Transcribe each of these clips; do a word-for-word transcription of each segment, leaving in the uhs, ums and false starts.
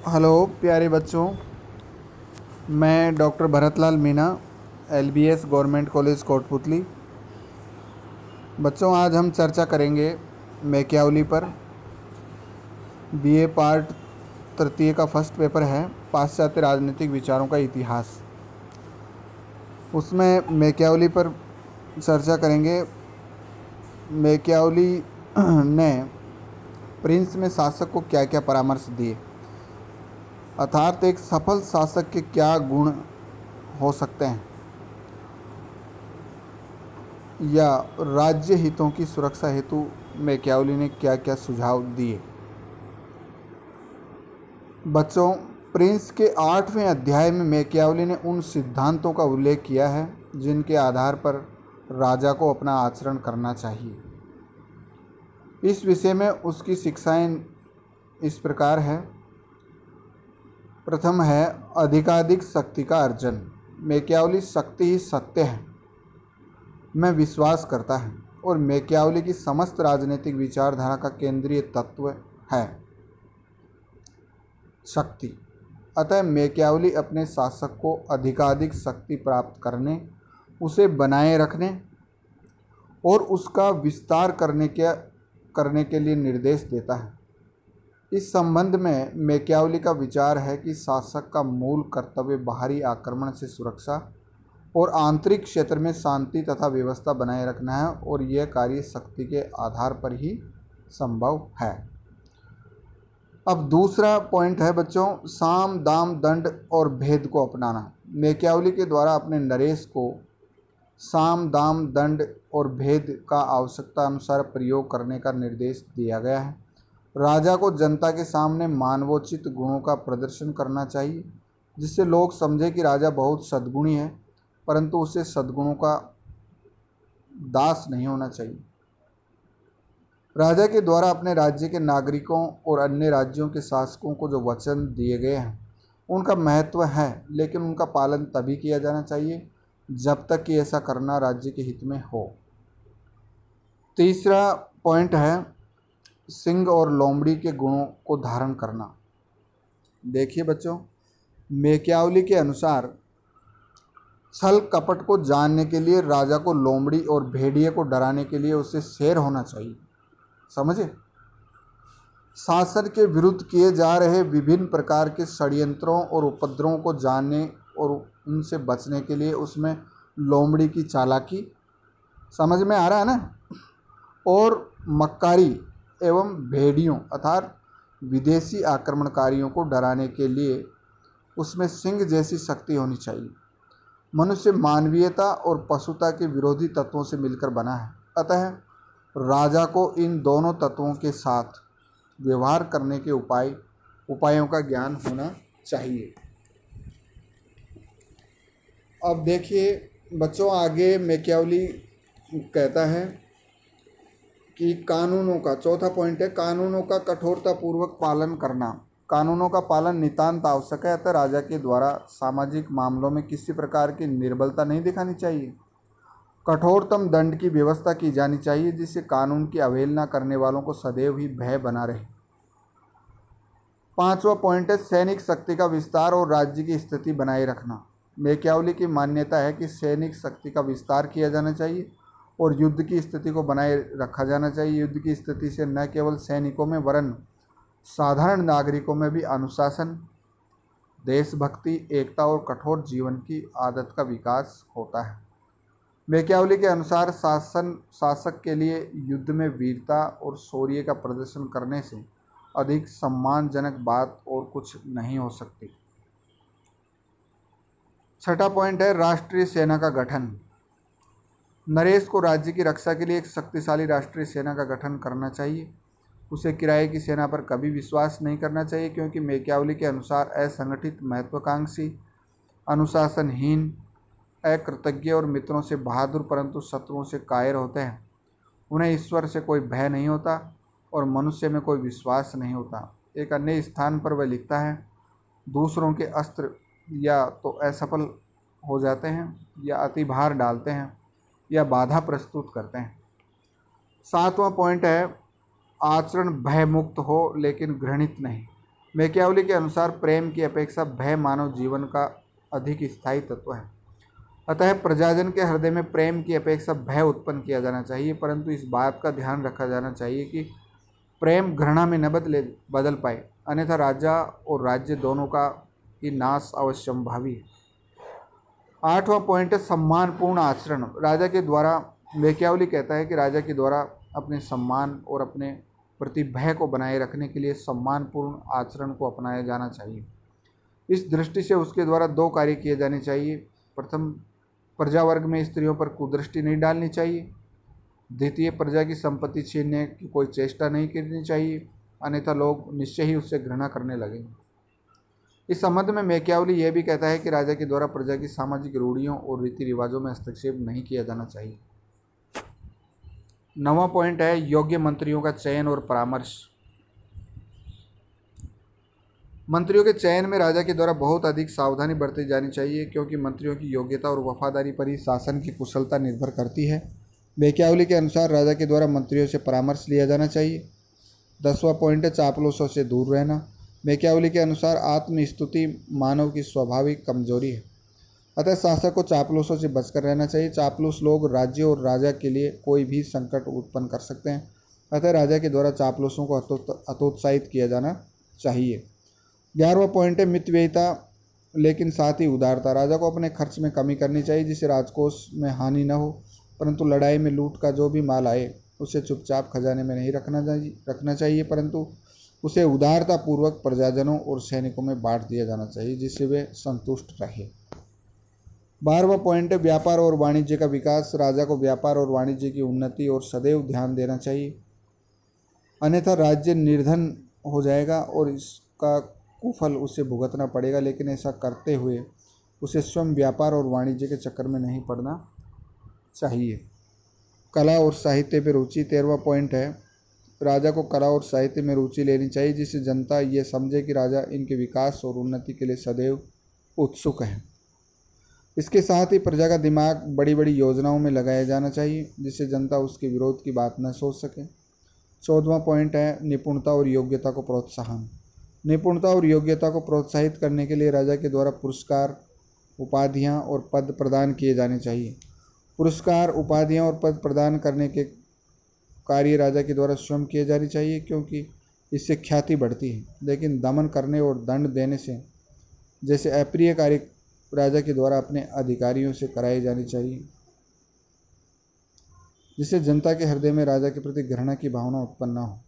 Hello प्यारे बच्चों, मैं doctor Bharatlal Meena, LBS government college Kotputli. बच्चों, आज हम चर्चा करेंगे मैकियावली पर। बीए पार्ट तृतीय का फर्स्ट पेपर है, पाश्चात्य राजनीतिक विचारों का इतिहास। उसमें मैकियावली पर चर्चा करेंगे। मैकियावली ने प्रिंस में शासक को क्या क्या परामर्श दिए, अर्थात एक सफल शासक के क्या गुण हो सकते हैं, या राज्य हितों की सुरक्षा हेतु मैकियावली ने क्या क्या सुझाव दिए। बच्चों, प्रिंस के आठवें अध्याय में मैकियावली ने उन सिद्धांतों का उल्लेख किया है जिनके आधार पर राजा को अपना आचरण करना चाहिए। इस विषय में उसकी शिक्षाएं इस प्रकार है। प्रथम है अधिकाधिक शक्ति का अर्जन। मैकियावली शक्ति ही सत्य है में विश्वास करता है और मैकियावली की समस्त राजनीतिक विचारधारा का केंद्रीय तत्व है शक्ति। अतः मैकियावली अपने शासक को अधिकाधिक शक्ति प्राप्त करने, उसे बनाए रखने और उसका विस्तार करने के करने के लिए निर्देश देता है। इस संबंध में मैकियावली का विचार है कि शासक का मूल कर्तव्य बाहरी आक्रमण से सुरक्षा और आंतरिक क्षेत्र में शांति तथा व्यवस्था बनाए रखना है, और यह कार्य शक्ति के आधार पर ही संभव है। अब दूसरा पॉइंट है बच्चों, साम दाम दंड और भेद को अपनाना। मैकियावली के द्वारा अपने नरेश को साम दाम दंड और भेद का आवश्यकता अनुसार प्रयोग करने का निर्देश दिया गया है। राजा को जनता के सामने मानवोचित गुणों का प्रदर्शन करना चाहिए, जिससे लोग समझे कि राजा बहुत सद्गुणी है, परंतु उसे सद्गुणों का दास नहीं होना चाहिए। राजा के द्वारा अपने राज्य के नागरिकों और अन्य राज्यों के शासकों को जो वचन दिए गए हैं उनका महत्व है, लेकिन उनका पालन तभी किया जाना चाहिए जब तक कि ऐसा करना राज्य के हित में हो। तीसरा पॉइंट है सिंह और लोमड़ी के गुणों को धारण करना। देखिए बच्चों, मैकियावली के अनुसार छल कपट को जानने के लिए राजा को लोमड़ी और भेड़िए को डराने के लिए उसे शेर होना चाहिए। समझे? शासन के विरुद्ध किए जा रहे विभिन्न प्रकार के षड्यंत्रों और उपद्रवों को जानने और उनसे बचने के लिए उसमें लोमड़ी की चालाकी, समझ में आ रहा है ना, और मक्कारी एवं भेड़ियों अर्थात विदेशी आक्रमणकारियों को डराने के लिए उसमें सिंह जैसी शक्ति होनी चाहिए। मनुष्य मानवीयता और पशुता के विरोधी तत्वों से मिलकर बना है, अतः राजा को इन दोनों तत्वों के साथ व्यवहार करने के उपाय उपायों का ज्ञान होना चाहिए। अब देखिए बच्चों, आगे मैकियावली कहता है कि कानूनों का, चौथा पॉइंट है कानूनों का कठोरतापूर्वक पालन करना। कानूनों का पालन नितांत आवश्यक है, अतः राजा के द्वारा सामाजिक मामलों में किसी प्रकार की निर्बलता नहीं दिखानी चाहिए। कठोरतम दंड की व्यवस्था की जानी चाहिए, जिससे कानून की अवहेलना करने वालों को सदैव ही भय बना रहे। पांचवा पॉइंट है सैनिक शक्ति का विस्तार और राज्य की स्थिति बनाए रखना। मैकियावली की मान्यता है कि सैनिक शक्ति का विस्तार किया जाना चाहिए और युद्ध की स्थिति को बनाए रखा जाना चाहिए। युद्ध की स्थिति से न केवल सैनिकों में वरन साधारण नागरिकों में भी अनुशासन, देशभक्ति, एकता और कठोर जीवन की आदत का विकास होता है। मैकियावली के अनुसार शासन शासक के लिए युद्ध में वीरता और शौर्य का प्रदर्शन करने से अधिक सम्मानजनक बात और कुछ नहीं हो सकती। छठा पॉइंट है राष्ट्रीय सेना का गठन। नरेश को राज्य की रक्षा के लिए एक शक्तिशाली राष्ट्रीय सेना का गठन करना चाहिए। उसे किराए की सेना पर कभी विश्वास नहीं करना चाहिए, क्योंकि मैकियावली के अनुसार असंगठित, महत्वाकांक्षी, अनुशासनहीन, अकृतज्ञ और मित्रों से बहादुर परंतु शत्रुओं से कायर होते हैं। उन्हें ईश्वर से कोई भय नहीं होता और मनुष्य में कोई विश्वास नहीं होता। एक अन्य स्थान पर वह लिखता है, दूसरों के अस्त्र या तो असफल हो जाते हैं या अति भार डालते हैं या बाधा प्रस्तुत करते हैं। सातवां पॉइंट है आचरण भयमुक्त हो लेकिन घृणित नहीं। मैकियावली के अनुसार प्रेम की अपेक्षा भय मानव जीवन का अधिक स्थायी तत्व है। अतः प्रजाजन के हृदय में प्रेम की अपेक्षा भय उत्पन्न किया जाना चाहिए, परंतु इस बात का ध्यान रखा जाना चाहिए कि प्रेम घृणा में न बदले बदल पाए, अन्यथा राजा और राज्य दोनों का ही नाश अवश्यंभावी है। आठवां पॉइंट है सम्मानपूर्ण आचरण। राजा के द्वारा मैकियावली कहता है कि राजा के द्वारा अपने सम्मान और अपने प्रति भय को बनाए रखने के लिए सम्मानपूर्ण आचरण को अपनाया जाना चाहिए। इस दृष्टि से उसके द्वारा दो कार्य किए जाने चाहिए। प्रथम, प्रजा वर्ग में स्त्रियों पर कुदृष्टि नहीं डालनी चाहिए। द्वितीय, प्रजा की संपत्ति छीनने की कोई चेष्टा नहीं करनी चाहिए, अन्यथा लोग निश्चय ही उससे घृणा करने लगेंगे। इस संबंध में मैकियावली यह भी कहता है कि राजा के द्वारा प्रजा की सामाजिक रूढ़ियों और रीति रिवाजों में हस्तक्षेप नहीं किया जाना चाहिए। नौवां पॉइंट है योग्य मंत्रियों का चयन और परामर्श। मंत्रियों के चयन में राजा के द्वारा बहुत अधिक सावधानी बरती जानी चाहिए, क्योंकि मंत्रियों की योग्यता और वफादारी पर ही शासन की कुशलता निर्भर करती है। मैकियावली के अनुसार राजा के द्वारा मंत्रियों से परामर्श लिया जाना चाहिए। दसवां पॉइंट है चापलूसों से दूर रहना। मैकियावली के अनुसार आत्मस्तुति मानव की स्वाभाविक कमजोरी है, अतः शासक को चापलूसों से बचकर रहना चाहिए। चापलूस लोग राज्य और राजा के लिए कोई भी संकट उत्पन्न कर सकते हैं, अतः राजा के द्वारा चापलूसों को हतोत्साहित किया जाना चाहिए। ग्यारहवां पॉइंट है मितव्ययिता लेकिन साथ ही उदारता। राजा को अपने खर्च में कमी करनी चाहिए, जिससे राजकोष में हानि न हो, परंतु लड़ाई में लूट का जो भी माल आए उसे चुपचाप खजाने में नहीं रखना चाहिए रखना चाहिए परंतु उसे उदारतापूर्वक प्रजाजनों और सैनिकों में बांट दिया जाना चाहिए, जिससे वे संतुष्ट रहे। बारहवां पॉइंट है व्यापार और वाणिज्य का विकास। राजा को व्यापार और वाणिज्य की उन्नति और सदैव ध्यान देना चाहिए, अन्यथा राज्य निर्धन हो जाएगा और इसका कुफल उसे भुगतना पड़ेगा। लेकिन ऐसा करते हुए उसे स्वयं व्यापार और वाणिज्य के चक्कर में नहीं पड़ना चाहिए। कला और साहित्य में रुचि। तेरहवां पॉइंट है राजा को कला और साहित्य में रुचि लेनी चाहिए, जिससे जनता ये समझे कि राजा इनके विकास और उन्नति के लिए सदैव उत्सुक है। इसके साथ ही प्रजा का दिमाग बड़ी बड़ी योजनाओं में लगाया जाना चाहिए, जिससे जनता उसके विरोध की बात न सोच सके। चौदहवां पॉइंट है निपुणता और योग्यता को प्रोत्साहन। निपुणता और योग्यता को प्रोत्साहित करने के लिए राजा के द्वारा पुरस्कार, उपाधियां और पद प्रदान किए जाने चाहिए। पुरस्कार, उपाधियां और पद प्रदान करने के कार्य राजा के द्वारा स्वयं किए जाने चाहिए, क्योंकि इससे ख्याति बढ़ती है। लेकिन दमन करने और दंड देने से जैसे अप्रिय कार्य राजा के द्वारा अपने अधिकारियों से कराए जाने चाहिए, जिससे जनता के हृदय में राजा के प्रति घृणा की भावना उत्पन्न न हो।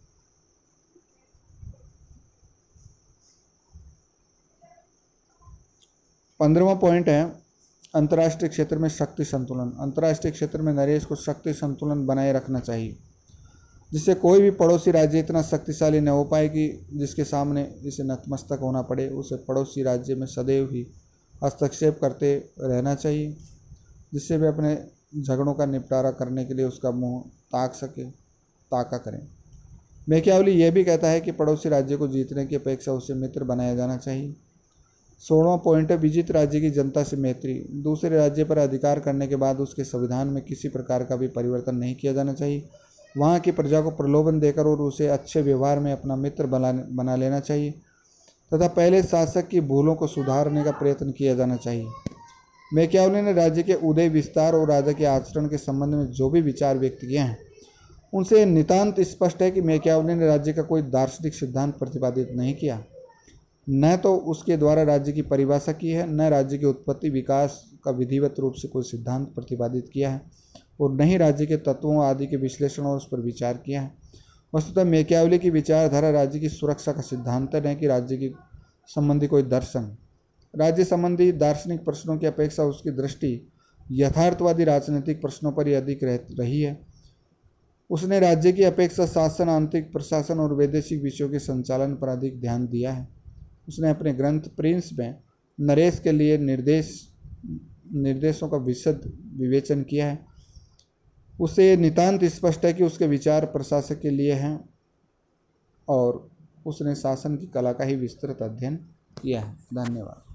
पंद्रहवां पॉइंट है अंतर्राष्ट्रीय क्षेत्र में शक्ति संतुलन। अंतर्राष्ट्रीय क्षेत्र में नरेश को शक्ति संतुलन बनाए रखना चाहिए, जिससे कोई भी पड़ोसी राज्य इतना शक्तिशाली न हो पाए कि जिसके सामने इसे नतमस्तक होना पड़े। उसे पड़ोसी राज्य में सदैव ही हस्तक्षेप करते रहना चाहिए, जिससे वे अपने झगड़ों का निपटारा करने के लिए उसका मुंह ताक सके ताका करें। मैकियावली यह भी कहता है कि पड़ोसी राज्य को जीतने की अपेक्षा उसे मित्र बनाया जाना चाहिए। सोलहवां पॉइंट है विजित राज्य की जनता से मैत्री। दूसरे राज्य पर अधिकार करने के बाद उसके संविधान में किसी प्रकार का भी परिवर्तन नहीं किया जाना चाहिए। वहाँ की प्रजा को प्रलोभन देकर और उसे अच्छे व्यवहार में अपना मित्र बना बना लेना चाहिए तथा पहले शासक की भूलों को सुधारने का प्रयत्न किया जाना चाहिए। मैकियावली ने राज्य के उदय, विस्तार और राजा के आचरण के संबंध में जो भी विचार व्यक्त किए हैं, उनसे नितांत स्पष्ट है कि मैकियावली ने राज्य का कोई दार्शनिक सिद्धांत प्रतिपादित नहीं किया, न तो उसके द्वारा राज्य की परिभाषा की है, न राज्य की उत्पत्ति विकास का विधिवत रूप से कोई सिद्धांत प्रतिपादित किया है, और न ही राज्य के तत्वों आदि के विश्लेषण और उस पर विचार किया है। वस्तुतः मैकियावली की विचारधारा राज्य की सुरक्षा का सिद्धांत है, न कि राज्य की संबंधी कोई दर्शन। राज्य संबंधी दार्शनिक प्रश्नों की अपेक्षा उसकी दृष्टि यथार्थवादी राजनीतिक प्रश्नों पर ही अधिक रह रही है। उसने राज्य की अपेक्षा शासन, आंतरिक प्रशासन और वैदेशिक विषयों के संचालन पर अधिक ध्यान दिया है। उसने अपने ग्रंथ प्रिंस में नरेश के लिए निर्देश निर्देशों का विशद विवेचन किया है। उसे नितांत स्पष्ट है कि उसके विचार प्रशासक के लिए हैं और उसने शासन की कला का ही विस्तृत अध्ययन किया है। धन्यवाद।